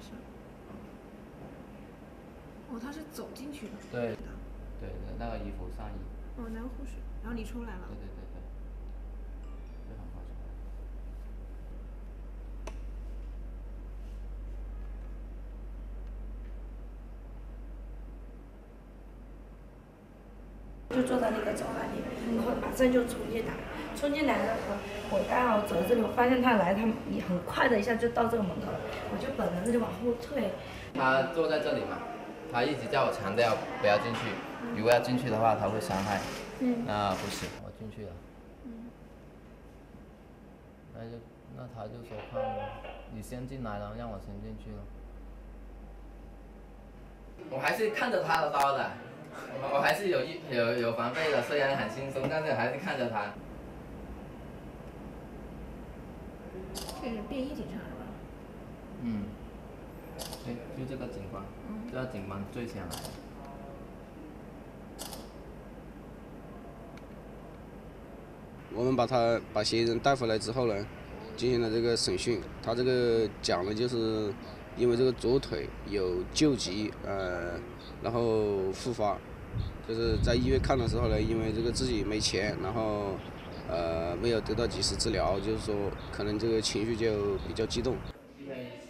是。哦，他是走进去的。 对的，对的，那个衣服上衣。 哦，男护士，然后你出来了。 对对对对，非常快速。 就坐在那个走廊里，然后马上就冲进来，冲进来了，我刚好走这里，我发现他来，他很快的一下就到这个门口了，我就本能的就往后退。 他坐在这里嘛，他一直叫我强调不要进去，如果要进去的话他会伤害。那不行，我进去了。那他就说看你先进来了，让我先进去了。我还是看着他的刀的。我还是有防备的，虽然很轻松，但是还是看着他。 这是便衣警察是吧？ 对，就这个警官，这个警官最先来的。 我们把嫌疑人带回来之后呢，进行了这个审讯。他这个讲的就是因为这个左腿有旧疾，然后复发。就是在医院看的时候呢，因为这个自己没钱，然后没有得到及时治疗，就是说可能这个情绪就比较激动。 1、4